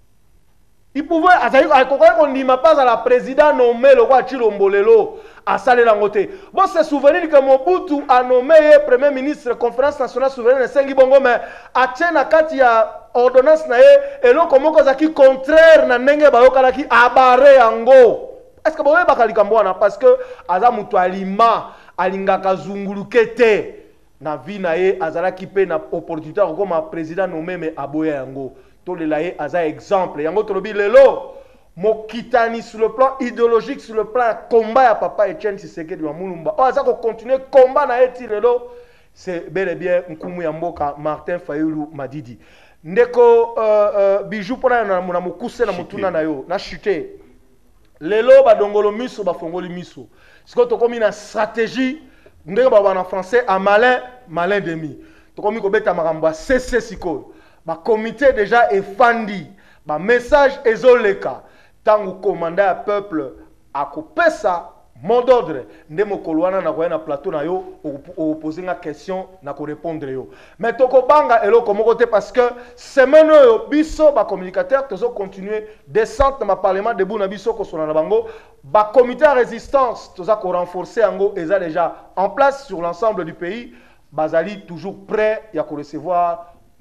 Il pouvait azali akoka ko ndima pas à la président nommé le roi Chilombo lelo asalela ngote. Bon se souvenir que Mobutu a nommé premier ministre conférence nationale souveraine Sengi Bongo mais a tena kati ya ordonnance na ye eloko moko zaki contraire na ndenge bayokala ki abare yango. Est-ce que boye bakalikambo wana parce que aza mutu alima alingaka zunguluke te na vie na ye azalaki pe na opportunité comme président nommé mais aboya yango. Tolela ye aza exemple yango tolobi lelo mokitani sur le plan idéologique sur le plan combat ya papa Etienne Tshisekedi wa Mulumba o aza ko continuer combat na eti lelo c'est bel et bien nkumu ya mboka Martin Fayulu Madidi ndeko euh, euh, bijou pona na na mukuse na mutuna na yo na chute lelo badongolo miso bafongoli miso siko tokomi na stratégie ndenge ba na français à malin malin demi tokomi ko beta makambo C C siko ba comité déjà efandi ba message ezoleka tangu commandant ya peuple akopesa mot d'ordre nde mokolo wana na koya na plateau na yo oposer nga question na ko répondre yo mais toko banga eloko moko te parce que semaine oyo biso ba communicateur tozo continuer descente na parlement debout na biso ko sona na bango ba comité de résistance toza ko renforcer yango eza déjà en place sur l'ensemble du pays bazali toujours prêt ya ko recevoir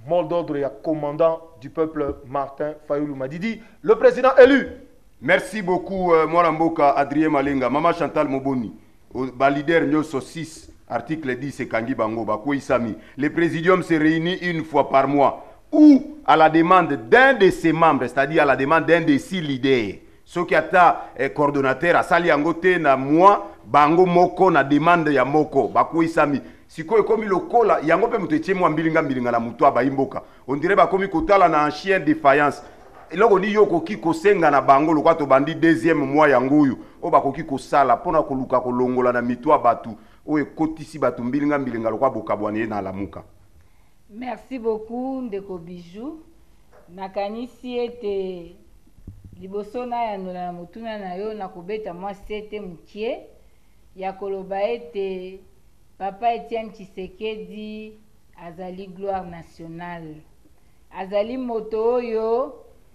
mot d'ordre et commandant du peuple Martin Fayulu Madidi, le président élu. Merci beaucoup, euh, Mwaramboka, Adrien Malenga, Maman Chantal Moboni, ba leader Nyoso six, article dix, c'est Kangi Bango, Bakouy Sami. Le présidium se réunit une fois par mois, ou à la demande d'un de ses membres, c'est-à-dire à la demande d'un de six leaders. Ce qui a eh, coordonnateur, à Sali Angote, na moi, Bango Moko, na demande ya Moko, Bakouy Sami. Si ko ekomi lokola yango pe mutetie mwa mbilinga mbilinga na mutu abayimboka on dirait ba komi kotala na un chien défaillance eloko ni yoko ki kosenga na bango lokwa to bandi deuxième mois yanguyu o bakoki kosala pona koluka kolongola na mitu abatu o ekotisi batu mbilinga mbilinga lokwa bokabwane na lamuka. Merci beaucoup Ndeko Bijou. Nakanisi ete liboso na ya nola mutuna na yo na kubeta mwa sete mukie ya koloba ete Papa Etienne Tshisekedi azali gloire nationale. Azali moto oyo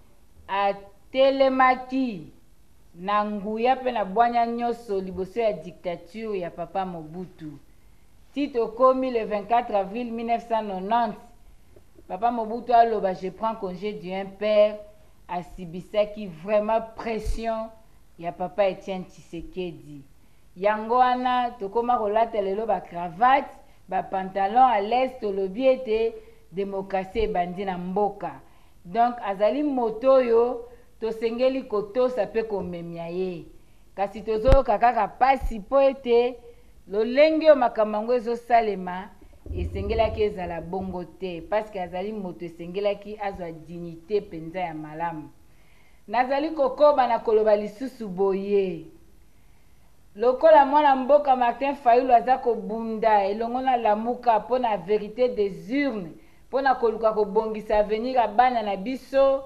atelemaki na nguya pe na bwanya nyoso liboso ya dictature ya Papa Mobutu. Tito komi le vingt-quatre avril mille neuf cent quatre-vingt-dix. Papa Mobutu aloba je prends congé du un père asibisaki vraiment pression ya Papa Etienne Tshisekedi. Yango wana tokoma kolata lelo ba cravate ba pantalon à l'est lobi ete démocratie bandi na mboka. Donc azali moto yo tosengeli kotosa pe komemia ye. Kasi tozo kaka pasi po ete lolenge yo makamango ezo salema esengelaki ezala bongo te parce que azali moto esengelaki azwa dignité penza ya malamu. Nazali kokoba na koloba lisusu boye. Lokola mwana mboka Martin Fayulu aza kobunda elongo na lamuka pona vérité des urnes pona koluka kobongisa avenir ya bana na biso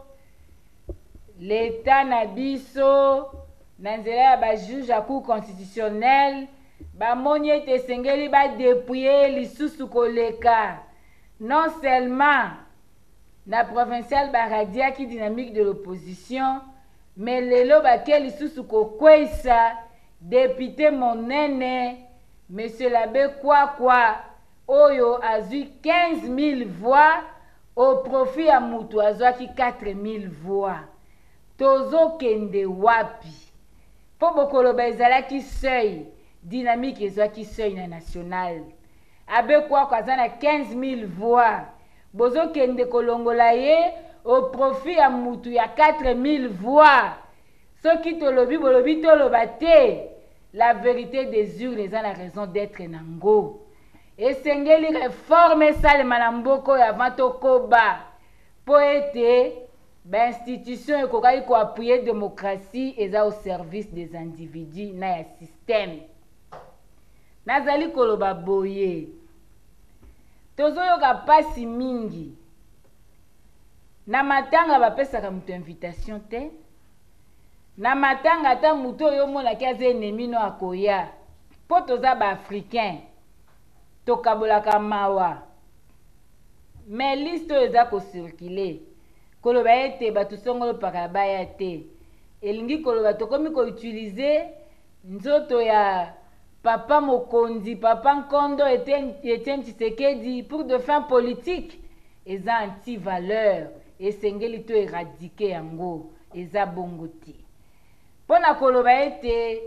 l'état na biso na nzela ya ba juge ya cour constitutionnelle bamoni ete esengeli badepouye lisusu koleka non seulement na provincial baradiaki dynamique de l'opposition mais lelo bake lisusu kokwesa député monene monsieur l'abbé Kwakwa oyo azui quinze mille voix au profit ya mutu azwaki quatre mille voix. Tozo kende wapi po bokoloba ezalaki seuil dynamique ezwaki seuil na national. Abbé Kwakwa aza na quinze mille voix bozo kende kolongola ye au profit ya mutu ya quatre mille voix. Soki tolobi bolobi toloba te la vérité des urnes eza na raison d'être nango. Esengeli réforme salema na mboko ya avant tokoba po ete ba institution ekokaki koappuyer démocratie eza au service des individus na ya système. Nazali koloba boye tozoyoka pasi mingi na matanga bapesaka mutu invitation te. Na matanga ata mutu oyo monaki aza ennemi no akoya po toza ba-africain tokabolaka mawa mais liste oyo eza kocircule koloba ete bato songolo pakala baya te elingi koloba tokomi koutilize nzoto ya papa mokonzi papa nkondo Etienne Tshisekedi pour de fins politiques eza anti-valeur esengeli to éradiquer yango eza bongo te. Pona koloba ete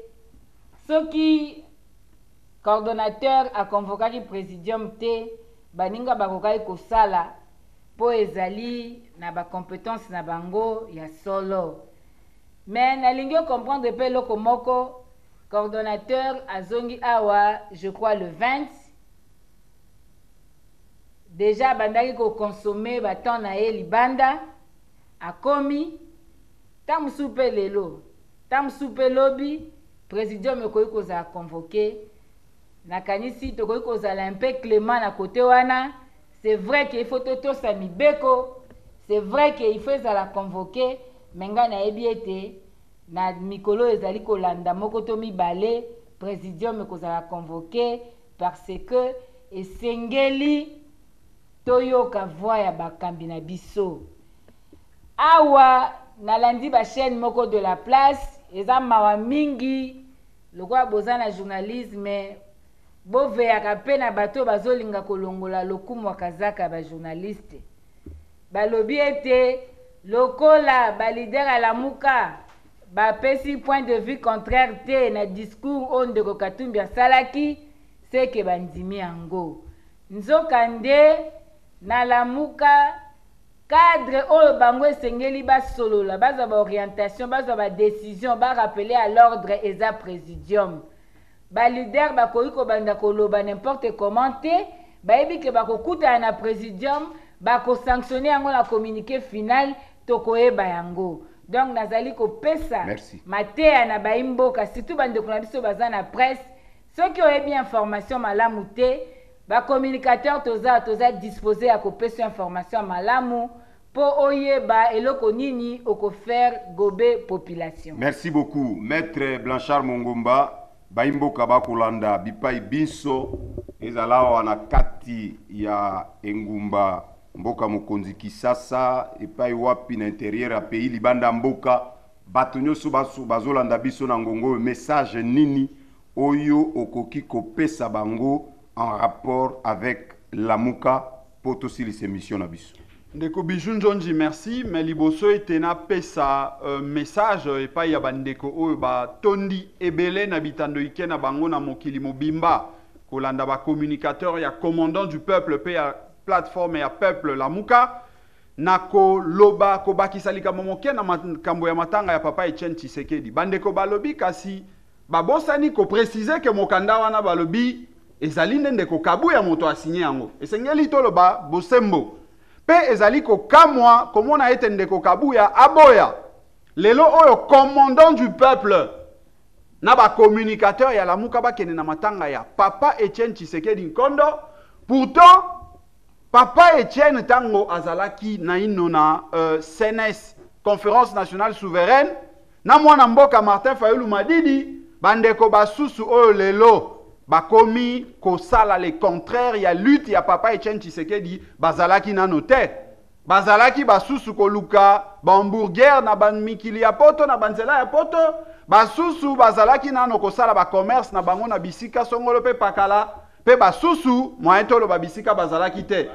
soki coordonnateur a convoqué présidium te baninga bakokaki kosala po ezali na ba compétence na bango ya solo. Mais nalingi comprendre pe loko moko coordonnateur azongi awa je crois le vingt déjà bandaki ko consommer ba temps na ye libanda akomi tamusu pe lelo Tam soupe lobby, président me koyi koza convoqué. Nakanisi to koyi koza un peu clément na côté wana. C'est vrai qu'il faut toto sami beko. C'est vrai qu'il faut za la convoquer. Menga na ebiete na mikolo ezali kolanda moko to mibale, président me koza la convoqué parce que esengeli toyoka voix ya bakambi na biso. Awa nalandi ba chaîne moko de la place. Eza mawa mingi lokwa bozana journalisme boveyaka pe na bato bazolinga kolongola lokumu kazaka ba journaliste balobi ete lokola ba leader à la muka ba pesi point de vue contraire te na discours oyo ndeko Katumbi asalaki seke bandimi yango nzokande na la muka cadre oyo bango esengeli basolola bazwa ba orientation bazwa ba décision ba rappeler à l'ordre eza présidium ba leader bakoki kobanda koloba n'importe comment te bayebi ke bakokutana na présidium bakosanctionner yango na communiqué final tokoyeba yango donc nazali kopesa mateya na baimboka surtout bandeko na biso baza na presse soki oyebi information malamu te bacommunicateur toza toza disposé ya kopesa information malamu po oyeba eloko nini okofaire gobe population. Merci beaucoup Maître Blanchard Mongomba. Baimboka bakolanda bipai biso ezala wana kati ya engumba mboka mokonzi Kisasa epai wapi na intérieur ya pays libanda mboka bato nyonso baso bazolanda biso na ngongo message nini oyo okoki kopesa bango en rapport avec Lamuka poto sili émission na biso. Ndeko Bijou Njonji, merci. Mais liboso etena pesa uh, message epai ya bandeko oyo ba tondi ebele na bitando ike na bango na mokili mobimba kolanda ba communicateur ya commandant du peuple pe ya plateforme ya peuple Lamuka na ko loba ko bakisali momoke na makambo ya matanga ya papa Etienne Tshisekedi. Bandeko balobi kasi babosani ko préciser que mokanda wana balobi ezali ndeko kabu ya moto asigné yango. Esengeli toloba bosembo. Pe ezali ko kamwa komona ete ndeko kabuya aboya lelo oyo commandant du peuple na ba communicateur ya Lamuka bakene na matanga ya papa Etienne Tshisekedi Nkondo. Pourtant papa Etienne tango azalaki na ino na uh, C N S conférence nationale souveraine na mwana mboka Martin Fayulu Madidi bandeko basusu oyo lelo bakomi kosala le contraire ya lutte ya papa Etienne Tshisekedi bazalaki nano te bazalaki basusu koluka hamburger na ban mikili ya poto na banzela ya poto basusu bazalaki nano kosala ba commerce na bango na bisika songolo pe pakala pe basusu moyetolo ba bisika bazalaki te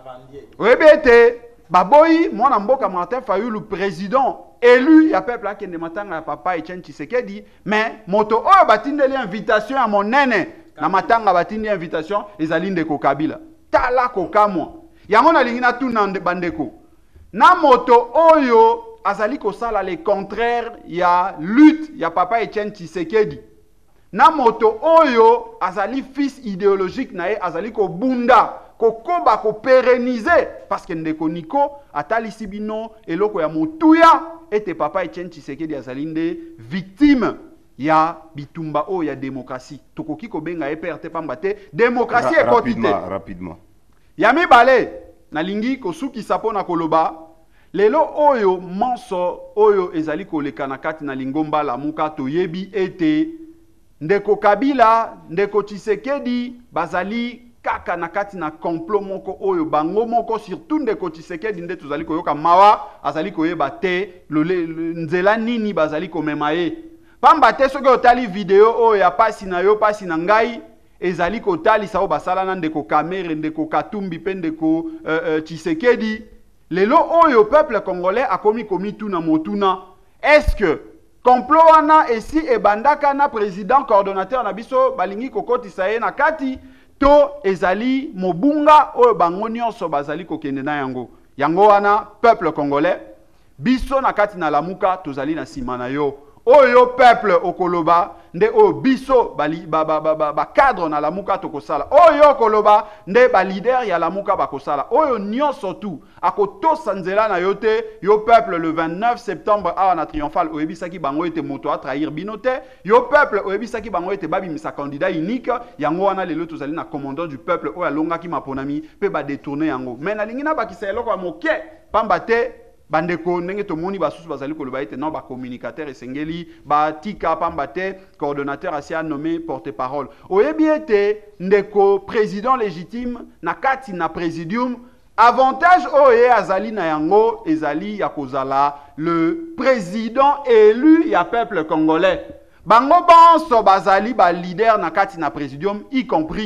webete baboyi mwana mboka Martin Fayulu président élu ya peuple akende matanga ya papa Etienne Tshisekedi mais moto oyo batindeli invitation ya monene na matanga batindi invitation ezali ndeko Kabila tala kokamwa yango nalingi natuna bandeko na moto oyo azali kosala le contraire ya lutte ya papa Etienne Tshisekedi na moto oyo azali fils idéologique na ye azali kobunda kokoba ko pérenniser parce que ndeko Niko atalisi bino eloko ya motuya ete papa Etienne Tshisekedi azali nde victime ya bitumba o ya démocratie tokoki ko benga E P R T pamba te démocratie Ra ekoti te rapidement rapidement ya mibale nalingi kosukisa pona koloba lelo oyo monso oyo ezali koleka na kati na lingomba Lamuka toyebi ete ndeko Kabila ndeko Tshisekedi bazali kaka na kati na complot moko oyo bango moko surtout ndeko Tshisekedi nde tozali koyoka mawa azali koyeba te lole nzela nini bazali komema ye pamba te soki otali video oyo ya pasi na yo pasi na ngai ezali kotalisa oyo basala na ndeko Kamere ndeko Katumbi pe ndeko uh, uh, Tshisekedi lelo oyo peuple congolais akomi komituna motuna est-ce que complot wana esi ebandaka na président coordonnateur na biso balingi kokotisa ye na kati to ezali mobunga oyo bango nyonso bazali kokende na yango yango wana peuple congolais biso na kati na Lamuka tozali na sima na yo oyo peuple okoloba nde oyo biso ba, ba, ba, ba, ba, ba cadre na Lamuka tokosala oyo okoloba nde ba leader ya Lamuka bakosala oyo nyonso tu akotosa nzela na yo te yo peuple le vingt-neuf septembre awa na triomphal oyebisaki bango ete moto a trahir bino te yo peuple oyebisaki bango ete babimisa candidat unique yango wana lelo tozali na commandant du peuple oyo alongaki maponami pe ba détourner yango mais nalingi na bakisa eloko ya moke pamba te bandeko ndenge tomoni basusu bazali koloba ete non ba communicateur esengeli ba tika pamba te coordonnateur asi a nommé porte-parole oyebi ete ndeko président légitime na kati na présidium avantage oye azali na yango ezali ya kozala le président élu ya peuple congolais bango bonso bazali ba leader na kati na présidium y compris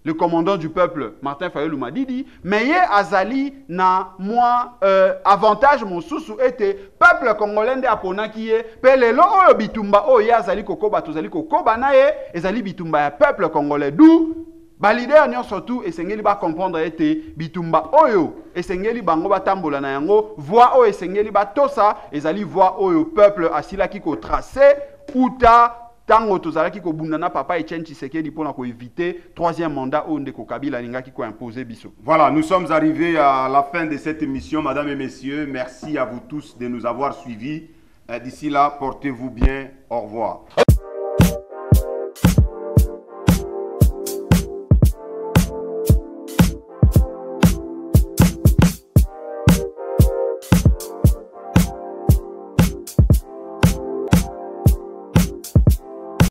le commandant du peuple, Martin Fayulu Madidi, mais ye azali na moi euh, avantage mon sousou était peuple congolais de apona qui est pelelo oyo bitumba oyo azali kokoba tozali kokoba na ye ezali bitumba ya peuple congolais d'où ba leader nyo surtout esengeli ba comprendre ete bitumba oyo esengeli bango batambola na yango voix oyo esengeli ba tosa ezali voix oyo peuple asila ki ko tracer uta tango tozalaki ko bundana papa Etienne Tshisekedi pour ko éviter troisième mandat au ndeko Kabila lingaki ko imposer biso. Voilà, nous sommes arrivés à la fin de cette émission, mesdames et messieurs. Merci à vous tous de nous avoir suivis. D'ici là, portez-vous bien. Au revoir.